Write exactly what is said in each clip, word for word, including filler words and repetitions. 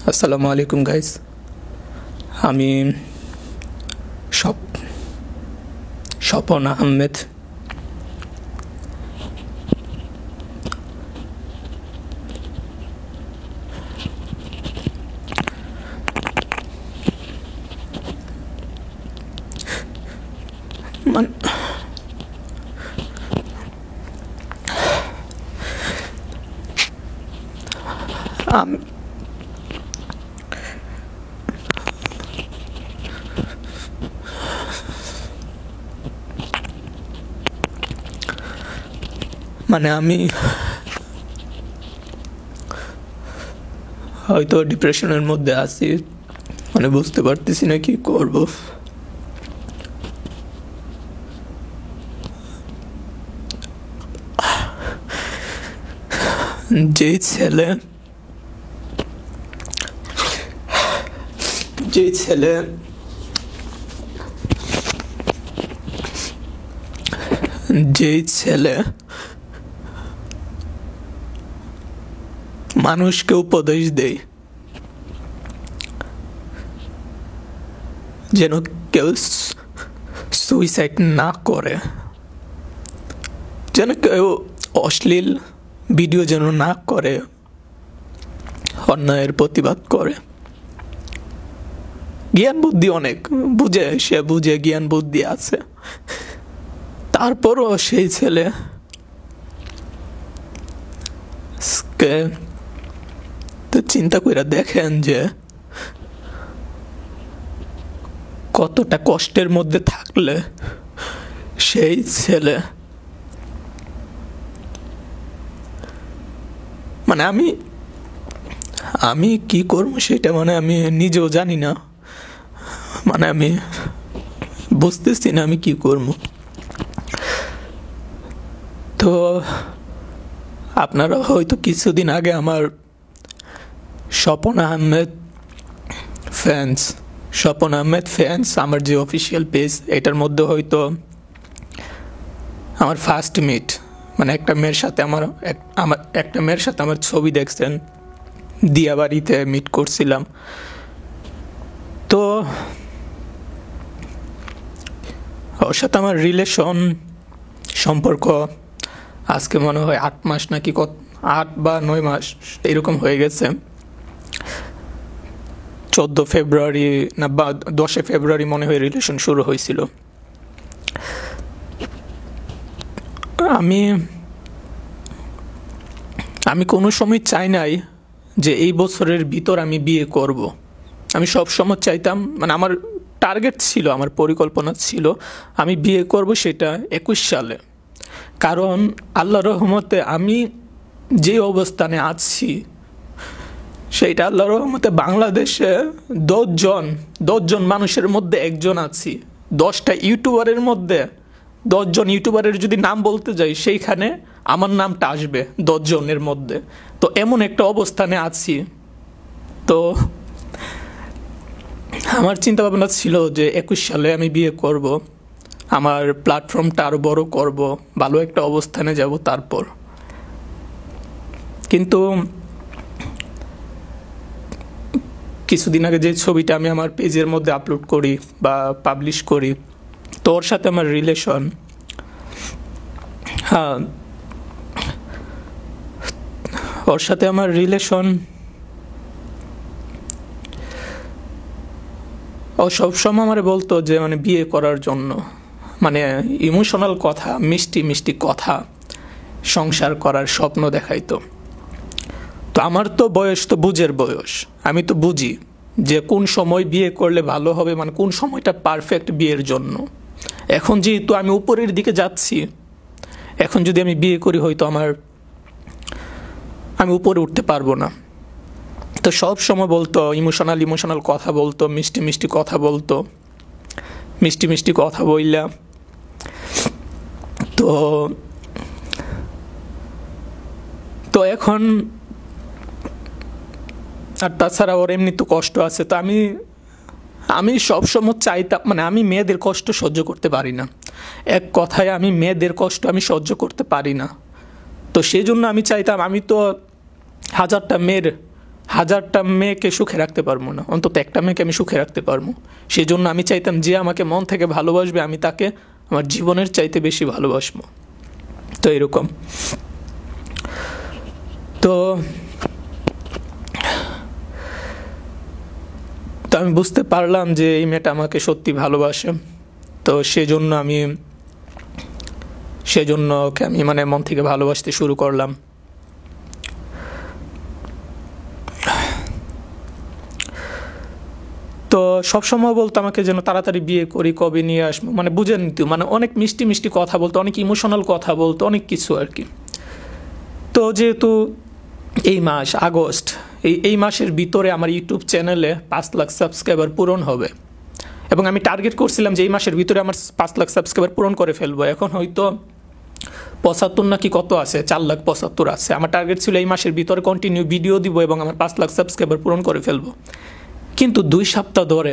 আসসালামু আলাইকুম গাইস। আমি সপ সাপান আহমেদ। মানে আমি মানে আমি হয়তো ডিপ্রেশনের মধ্যে আছি, মানে বুঝতে পারতেছি না কি করব। যে ছেলে যে ছেলে যে ছেলে মানুষকে উপদেশ দেয় যেন কেউ সুইসাইড না করে, যেন কেউ অশ্লীল ভিডিও যেন না করে, অন্যায়ের প্রতিবাদ করে। জ্ঞান বুদ্ধি অনেক বুঝে, সে বুঝে, জ্ঞান বুদ্ধি আছে, তারপরও সেই ছেলে তো চিন্তা করে দেখেন যে কতটা কষ্টের মধ্যে থাকলে সেই ছেলে, মানে আমি আমি কি করবো সেটা মানে আমি নিজেও জানি না, মানে আমি বুঝতেছি না আমি কি করবো। তো আপনারা হয়তো কিছুদিন আগে আমার সাপান আহমেদ ফ্যান্স সাপান আহমেদ ফ্যান্স আমার যে অফিসিয়াল পেজ, এটার মধ্যে হয়তো আমার ফার্স্ট মিট, মানে একটা মেয়ের সাথে আমার আমার একটা মেয়ের সাথে আমার ছবি দেখছেন, দিয়াবাড়িতে মিট করছিলাম। তো ওর সাথে আমার রিলেশন সম্পর্ক আজকে মনে হয় আট মাস নাকি কত আট বা নয় মাস এরকম হয়ে গেছে। চোদ্দ ফেব্রুয়ারি না বা দশে ফেব্রুয়ারি মনে হয় রিলেশন শুরু হয়েছিল। আমি আমি কোনো সময় চাই নাই যে এই বছরের ভিতর আমি বিয়ে করব। আমি সব সময় চাইতাম, মানে আমার টার্গেট ছিল, আমার পরিকল্পনা ছিল আমি বিয়ে করব সেটা একুশ সালে। কারণ আল্লাহ রহমতে আমি যে অবস্থানে আছি সেইটা আল্লাহ রহমতে বাংলাদেশে দশজন দশজন মানুষের মধ্যে একজন আছি। দশটা ইউটিউবারের মধ্যে দশজন ইউটিউবারের যদি নাম বলতে যাই সেইখানে আমার নামটা আসবে দশজনের মধ্যে। তো এমন একটা অবস্থানে আছি। তো আমার চিন্তা ভাবনা ছিল যে একুশ সালে আমি বিয়ে করব, আমার প্ল্যাটফর্মটা আরো বড় করব, ভালো একটা অবস্থানে যাব তারপর। কিন্তু কিছুদিন আগে যে ছবিটা আমি আমার পেজের মধ্যে আপলোড করি বা পাবলিশ করি, তো ওর সাথে আমার রিলেশন, হ্যাঁ ওর সাথে আমার রিলেশন ও সবসময় আমার বলতো যে মানে বিয়ে করার জন্য, মানে ইমোশনাল কথা, মিষ্টি মিষ্টি কথা, সংসার করার স্বপ্ন দেখাইতো। তো আমার তো বয়স তো বুঝের বয়স, আমি তো বুঝি যে কোন সময় বিয়ে করলে ভালো হবে, মানে কোন সময়টা পারফেক্ট বিয়ের জন্য। এখন যেহেতু আমি উপরের দিকে যাচ্ছি, এখন যদি আমি বিয়ে করি হয়তো আমার আমি উপরে উঠতে পারবো না। তো সব সময় বলতো ইমোশনাল ইমোশনাল কথা বলতো, মিষ্টি মিষ্টি কথা বলতো, মিষ্টি মিষ্টি কথা বললা। তো তো এখন আর তাছাড়া ওর এমনি তো কষ্ট আছে। তো আমি আমি সবসময় চাইতাম, মানে আমি মেয়েদের কষ্ট সহ্য করতে পারি না, এক কথায় আমি মেয়েদের কষ্ট আমি সহ্য করতে পারি না। তো সেই জন্য আমি চাইতাম, আমি তো হাজারটা মেয়ের হাজারটা মেয়েকে সুখে রাখতে পারবো না, অন্তত একটা মেয়েকে আমি সুখে রাখতে পারবো। সেই জন্য আমি চাইতাম যে আমাকে মন থেকে ভালোবাসবে আমি তাকে আমার জীবনের চাইতে বেশি ভালোবাসবো। তো এরকম। তো তো আমি বুঝতে পারলাম যে এই মেয়েটা আমাকে সত্যি ভালোবাসে। তো সেজন্য আমি সেজন্য ওকে আমি মানে মন থেকে ভালোবাসতে শুরু করলাম। তো সবসময় বলতো আমাকে যেন তাড়াতাড়ি বিয়ে করি, কবে নিয়ে আসবো, মানে বুঝেন তো, মানে অনেক মিষ্টি মিষ্টি কথা বলতো, অনেক ইমোশনাল কথা বলতো, অনেক কিছু আর কি। তো যেহেতু এই মাস আগস্ট, এই এই মাসের ভিতরে আমার ইউটিউব চ্যানেলে পাঁচ লাখ সাবস্ক্রাইবার পূরণ হবে এবং আমি টার্গেট করছিলাম যে এই মাসের ভিতরে আমার পাঁচ লাখ সাবস্ক্রাইবার পূরণ করে ফেলবো। এখন হয়তো পঁচাত্তর নাকি কত আছে, চার লাখ পঁচাত্তর আছে। আমার টার্গেট ছিল এই মাসের ভিতরে কন্টিনিউ ভিডিও দিব এবং আমার পাঁচ লাখ সাবস্ক্রাইবার পূরণ করে ফেলবো। কিন্তু দুই সপ্তাহ ধরে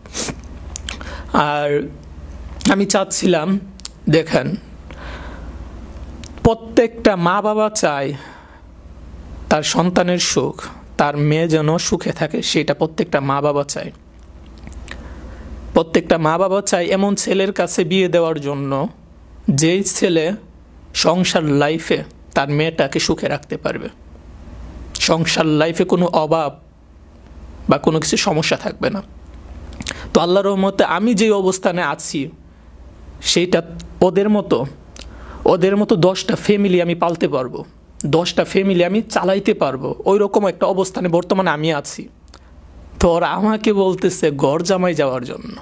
আর আমি চাচ্ছিলাম, দেখেন প্রত্যেকটা মা বাবা চায় তার সন্তানের সুখ, তার মেয়ে যেন সুখে থাকে, সেটা প্রত্যেকটা মা বাবা চায়। প্রত্যেকটা মা বাবা চায় এমন ছেলের কাছে বিয়ে দেওয়ার জন্য যেই ছেলে সংসার লাইফে তার মেয়েটাকে সুখে রাখতে পারবে, সংসার লাইফে কোনো অভাব বা কোনো কিছু সমস্যা থাকবে না। তো আল্লাহর রহমতে আমি যে অবস্থানে আছি সেইটা ওদের মতো ওদের মতো দশটা ফ্যামিলি আমি পালতে পারবো, দশটা ফ্যামিলি আমি চালাইতে পারবো, ওই রকম একটা অবস্থানে বর্তমানে আমি আছি। তো ওরা আমাকে বলতেছে ঘর জামাই যাওয়ার জন্য,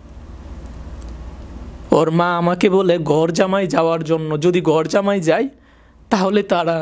ওর মা আমাকে বলে ঘর জামাই যাওয়ার জন্য, যদি ঘর জামাই যায় তাহলে তারা,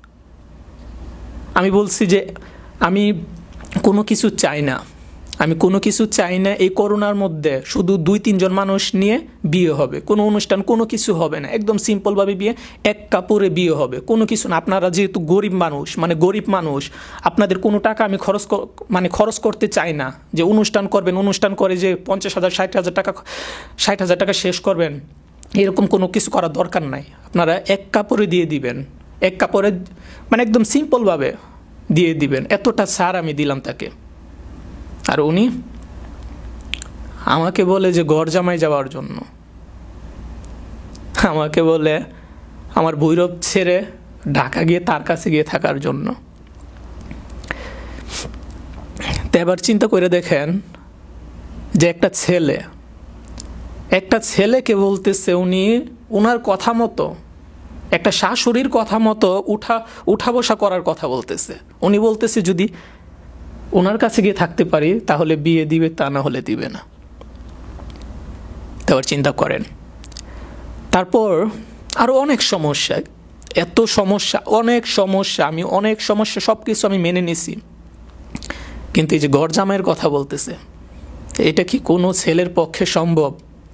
আমি বলছি যে আমি কোনো কিছু চাই না, আমি কোনো কিছু চাই না। এই করোনার মধ্যে শুধু দুই তিনজন মানুষ নিয়ে বিয়ে হবে, কোনো অনুষ্ঠান কোনো কিছু হবে না, একদম সিম্পলভাবে বিয়ে, এক কাপড়ে বিয়ে হবে, কোনো কিছু না। আপনারা যেহেতু গরিব মানুষ, মানে গরিব মানুষ, আপনাদের কোনো টাকা আমি খরচ মানে খরচ করতে চাই না যে অনুষ্ঠান করবেন, অনুষ্ঠান করে যে পঞ্চাশ হাজার ষাট হাজার টাকা ষাট হাজার টাকা শেষ করবেন, এরকম কোনো কিছু করার দরকার নাই। আপনারা এক কাপড়ে দিয়ে দিবেন, এক কাপড়ে মানে একদম সিম্পলভাবে দিয়ে দিবেন, এতটা ছাড় আমি দিলাম তাকে। আর উনি আমাকে বলে যে ঘর জামাই যাওয়ার জন্য, আমাকে বলে আমার ভৈরব ছেড়ে ঢাকা গিয়ে তার কাছে গিয়ে থাকার জন্য। তো এবার চিন্তা করে দেখেন যে একটা ছেলে একটা ছেলেকে বলতেছে উনি ওনার কথা মতো, একটা শাশুড়ির কথা মতো উঠা উঠা বসা করার কথা বলতেছে। উনি বলতেছে যদি ওনার কাছে গিয়ে থাকতে পারি তাহলে বিয়ে দিবে, তা না হলে দিবে না। তারপর চিন্তা করেন, তারপর আরো অনেক সমস্যা, এত সমস্যা, অনেক সমস্যা, আমি অনেক সমস্যা সব কিছু আমি মেনে নিছি, কিন্তু এই যে ঘর জামাইয়ের কথা বলতেছে, এটা কি কোনো ছেলের পক্ষে সম্ভব?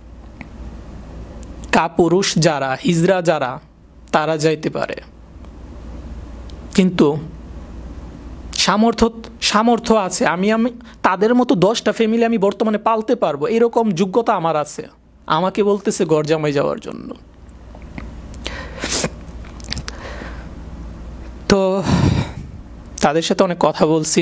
কাপুরুষ যারা, হিজড়া যারা, তারা যাইতে পারে, কিন্তু সামর্থ্য সামর্থ্য আছে, আমি আমি তাদের মতো দশটা ফ্যামিলি আমি বর্তমানে পালতে পারবো, এরকম যোগ্যতা আমার আছে। আমাকে বলতেছে ঘর জামাই যাওয়ার জন্য। তো তাদের সাথে অনেক কথা বলছি।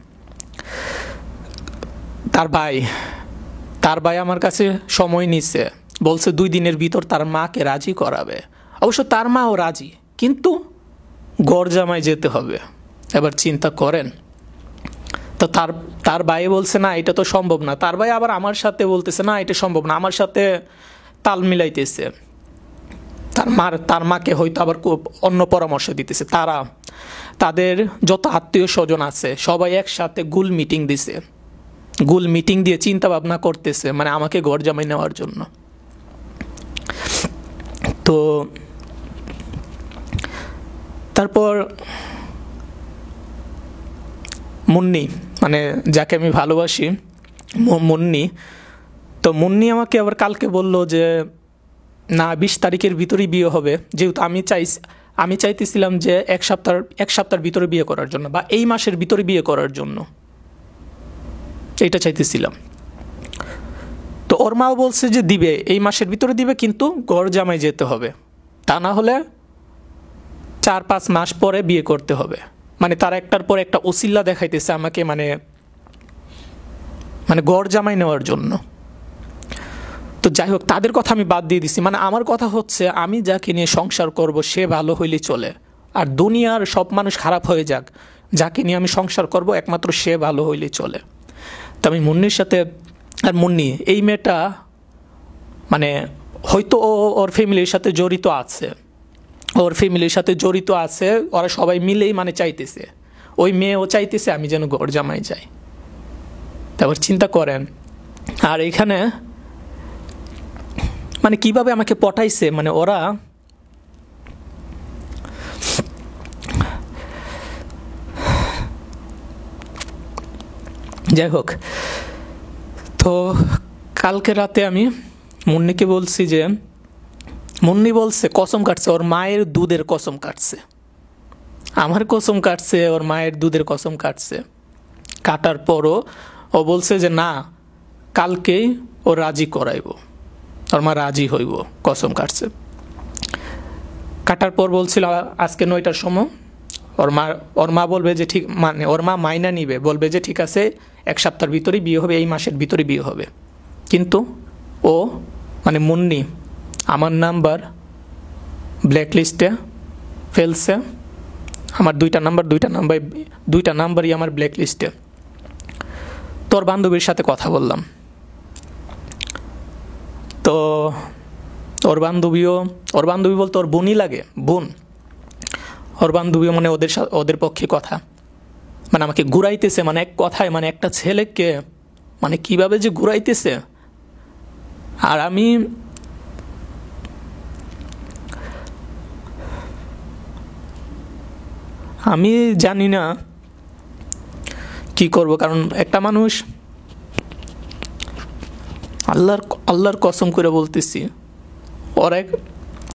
তার ভাই তার ভাই আমার কাছে সময় নিচ্ছে, বলছে দুই দিনের ভিতর তার মাকে রাজি করাবে। অবশ্য তার মাও রাজি, কিন্তু ঘর জামাই যেতে হবে। এবার চিন্তা করেন, তো তার তার ভাই বলছে না এটা তো সম্ভব না, তার ভাই আবার আমার সাথে বলতেছে না এটা সম্ভব না, আমার সাথে তাল মিলাইতেছে, তার মার তার মাকে হয়তো আবার অন্য পরামর্শ দিতেছে। তারা তাদের যত আত্মীয় স্বজন আছে সবাই একসাথে গুল মিটিং দিছে, গুল মিটিং দিয়ে চিন্তা ভাবনা করতেছে মানে আমাকে ঘর জামাই নেওয়ার জন্য। তো তারপর মুন্নি, মানে যাকে আমি ভালোবাসি, মুন্নি, তো মুন্নি আমাকে আবার কালকে বলল যে না বিশ তারিখের ভিতরেই বিয়ে হবে, যেহেতু আমি চাই আমি চাইতেছিলাম যে এক সপ্তাহ এক সপ্তাহের ভিতরে বিয়ে করার জন্য বা এই মাসের ভিতরে বিয়ে করার জন্য, এটা চাইতেছিলাম। তো ওর মাও বলছে যে দিবে, এই মাসের ভিতরে দিবে, কিন্তু ঘর জামাই যেতে হবে, তা না হলে চার পাঁচ মাস পরে বিয়ে করতে হবে। মানে তারা একটার পর একটা ওসিল্লা দেখাইতেছে আমাকে, মানে মানে গড় জামাই নেওয়ার জন্য। তো যাই হোক, তাদের কথা আমি বাদ দিয়ে দিছি। মানে আমার কথা হচ্ছে, আমি যাকে নিয়ে সংসার করব সে ভালো হইলেই চলে, আর দুনিয়ার সব মানুষ খারাপ হয়ে যাক, যাকে নিয়ে আমি সংসার করব একমাত্র সে ভালো হইলেই চলে। তো আমি মুন্নির সাথে, আর মুন্নি এই মেয়েটা মানে হয়তো ও ওর ফ্যামিলির সাথে জড়িত আছে, ওর ফ্যামিলির সাথে জড়িত আছে, ওরা সবাই মিলেই মানে চাইতেছে, ওই মেয়েও চাইতেছে আমি যেন গড় জামাই যাই। তারপর চিন্তা করেন, আর এখানে মানে কিভাবে আমাকে পটাইছে, মানে ওরা যাই হোক। তো কালকে রাতে আমি মুন্নিকে বলছি যে, মুন্নি বলছে কসম কাটছে, ওর মায়ের দুধের কসম কাটছে, আমার কসম কাটছে, ওর মায়ের দুধের কসম কাটছে। কাটার পরও ও বলছে যে না, কালকেই ও রাজি করাইব, ওর মা রাজি হইব, কসম কাটছে। কাটার পর বলছিল আজকে নয়টার সময় ওর মা ওর মা বলবে যে ঠিক, মানে ওর মা মাইনা নিবে, বলবে যে ঠিক আছে এক সপ্তাহের ভিতরেই বিয়ে হবে, এই মাসের ভিতরে বিয়ে হবে। কিন্তু ও মানে মুন্নি আমার নাম্বার ব্ল্যাক লিস্টে ফেলছে, আমার দুইটা নাম্বার দুইটা নাম্বার দুইটা নাম্বারই আমার ব্ল্যাক লিস্টে। তোর বান্ধবীর সাথে কথা বললাম, তো ওর বান্ধবীও, ওর বান্ধবী বলতে ওর বোনই লাগে, বোন, ওর বান্ধবীও মানে ওদের ওদের পক্ষে কথা, মানে আমাকে ঘুরাইতেছে, মানে এক কথায় মানে একটা ছেলেকে মানে কিভাবে যে ঘুরাইতেছে। আর আমি আমি জানি না কি করব, কারণ একটা মানুষ, আল্লাহর আল্লাহর কসম করে বলতেছি, ওর এক